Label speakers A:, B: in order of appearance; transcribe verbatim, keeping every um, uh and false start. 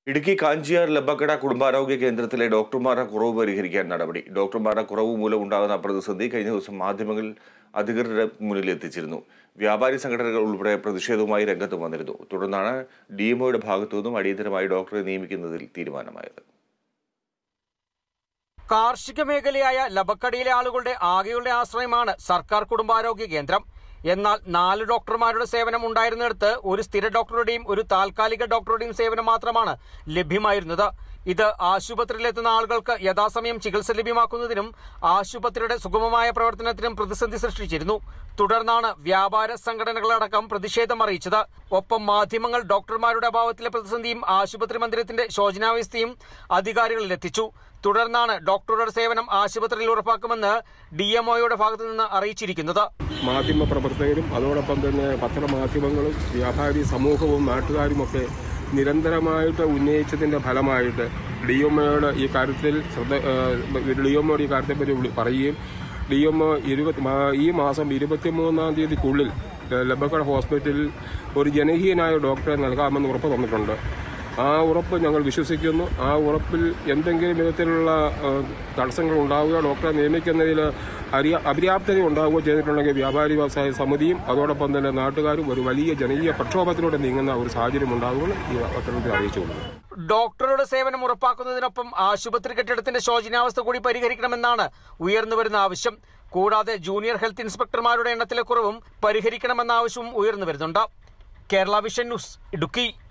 A: ഇടുക്കി കാഞ്ചിയാർ ലബക്കട കുടുംബാരോഗ്യ കേന്ദ്രത്തിലെ ഡോക്ടർമാരുടെ കുറവ് പരിഹരിക്കാൻ നടപടി. ഡോക്ടർമാരുടെ കുറവ് മൂലം ഉണ്ടാകുന്ന പ്രതിസന്ധി കഴിഞ്ഞ ദിവസം മാധ്യമങ്ങൾ അധികൃതരുടെ മുന്നിൽ എത്തിച്ചിരുന്നു. വ്യാപാരി സംഘടനകൾ ഉൾപ്പെടെ പ്രതിഷേധവുമായി രംഗത്ത് വന്നിരുന്നു. തുടർന്നാണ് ഡിഎംഒയുടെ ഭാഗത്തുനിന്നും അടിയന്തരമായി ഡോക്ടറെ നിയമിക്കുന്നതിൽ തീരുമാനമായത്.
B: കാർഷിക മേഖലയായ ലബക്കടയിലെ ആളുകളുടെ ആകെയുള്ള ആശ്രയമാണ് സർക്കാർ കുടുംബാരോഗ്യ കേന്ദ്രം. എന്നാൽ നാല് ഡോക്ടർമാരുടെ സേവനം ഉണ്ടായിരുന്നിടത്ത് ഒരു സ്ഥിര ഡോക്ടറുടെയും ഒരു താൽക്കാലിക ഡോക്ടറുടെയും സേവനം മാത്രമാണ് ലഭ്യമായിരുന്നത്. ഇത് ആശുപത്രിയിലെത്തുന്ന ആളുകൾക്ക് യഥാസമയം ചികിത്സ ലഭ്യമാക്കുന്നതിനും ആശുപത്രിയുടെ സുഗമമായ പ്രവർത്തനത്തിനും പ്രതിസന്ധി സൃഷ്ടിച്ചിരുന്നു. തുടർന്നാണ് വ്യാപാര സംഘടനകളടക്കം പ്രതിഷേധം അറിയിച്ചത്. ഒപ്പം മാധ്യമങ്ങൾ ഡോക്ടർമാരുടെ അഭാവത്തിലെ പ്രതിസന്ധിയും ആശുപത്രി മന്ദിരത്തിന്റെ ശോചനാവസ്ഥയും അധികാരികളിലെത്തിച്ചു. തുടർന്നാണ് ഡോക്ടറുടെ സേവനം ആശുപത്രിയിൽ ഉറപ്പാക്കുമെന്ന് ഡിഎംഒയുടെ ഭാഗത്തു നിന്ന് അറിയിച്ചിരിക്കുന്നത്.
C: മാധ്യമ പ്രവർത്തകരും അതോടൊപ്പം തന്നെ പത്രമാധ്യമങ്ങളും വ്യാപാരി സമൂഹവും നാട്ടുകാരുമൊക്കെ നിരന്തരമായിട്ട് ഉന്നയിച്ചതിന്റെ ഫലമായിട്ട് ഡിഎംഒയുടെ ഈ കാര്യത്തിൽ ശ്രദ്ധ ഡിഎംഒയുടെ ഈ കാര്യത്തെപ്പറ്റി പറയുകയും ഡിഎംഒ ഇരുപത്തി ഈ മാസം ഇരുപത്തിമൂന്നാം തീയതിക്കുള്ളിൽ ലബക്കട ഹോസ്പിറ്റലിൽ ഒരു ജനകീയനായ ഡോക്ടറെ നൽകാമെന്ന് ഉറപ്പ് തന്നിട്ടുണ്ട്. ആ ഉറപ്പ് ഞങ്ങൾ വിശ്വസിക്കുന്നു. ആ ഉറപ്പിൽ എന്തെങ്കിലും വിധത്തിലുള്ള തടസ്സങ്ങൾ ഉണ്ടാവുകയോ ഡോക്ടറെ നിയമിക്കുന്നതിൽ അറിയ അപര്യാപ്തത ഉണ്ടാവുകയോ ചെയ്തിട്ടുണ്ടെങ്കിൽ വ്യാപാരി വ്യവസായ സമിതിയും അതോടൊപ്പം തന്നെ നാട്ടുകാരും ഒരു വലിയ ജനകീയ പ്രക്ഷോഭത്തിലൂടെ നീങ്ങുന്ന ഒരു സാഹചര്യം ഉണ്ടാകുമെന്ന് ഈ പത്രത്തിൽ അറിയിച്ചുകൊള്ളുന്നു.
B: ഡോക്ടറുടെ സേവനം ഉറപ്പാക്കുന്നതിനൊപ്പം ആശുപത്രി കെട്ടിടത്തിന്റെ ശോചനാവസ്ഥ കൂടി പരിഹരിക്കണമെന്നാണ് ഉയർന്നുവരുന്ന ആവശ്യം. കൂടാതെ ജൂനിയർ ഹെൽത്ത് ഇൻസ്പെക്ടർമാരുടെ എണ്ണത്തിലെ കുറവും പരിഹരിക്കണമെന്ന ആവശ്യവും ഉയർന്നു വരുന്നുണ്ട്. Kerala vision news, Idukki.